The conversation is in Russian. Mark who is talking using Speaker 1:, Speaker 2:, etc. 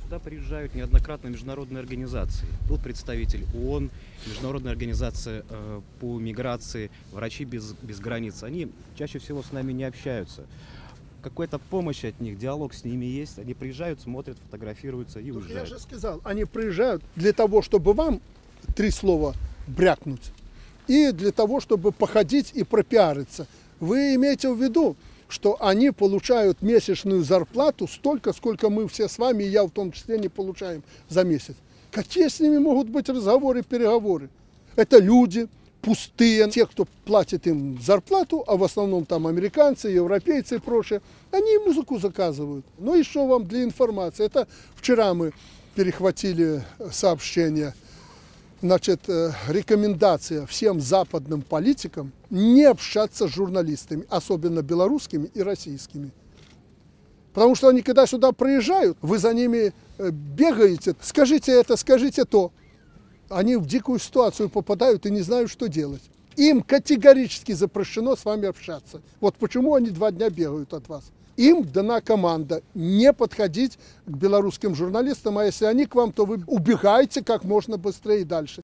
Speaker 1: Сюда приезжают неоднократно международные организации. Был представитель ООН, Международная организация по миграции, Врачи без границ. Они чаще всего с нами не общаются. Какая-то помощь от них, диалог с ними есть. Они приезжают, смотрят, фотографируются и уезжают.
Speaker 2: Я же сказал, они приезжают для того, чтобы вам 3 слова брякнуть, и для того, чтобы походить и пропиариться. Вы имеете в виду, что они получают месячную зарплату столько, сколько мы все с вами, и я в том числе, не получаем за месяц. Какие с ними могут быть разговоры, переговоры? Это люди пустые, те, кто платит им зарплату, а в основном там американцы, европейцы и прочее, они музыку заказывают. Но еще вам для информации, это вчера мы перехватили сообщение. Значит, рекомендация всем западным политикам не общаться с журналистами, особенно белорусскими и российскими. Потому что они, когда сюда приезжают, вы за ними бегаете, скажите это, скажите то. Они в дикую ситуацию попадают и не знают, что делать. Им категорически запрещено с вами общаться. Вот почему они 2 дня бегают от вас. Им дана команда не подходить к белорусским журналистам, а если они к вам, то вы убегаете как можно быстрее и дальше.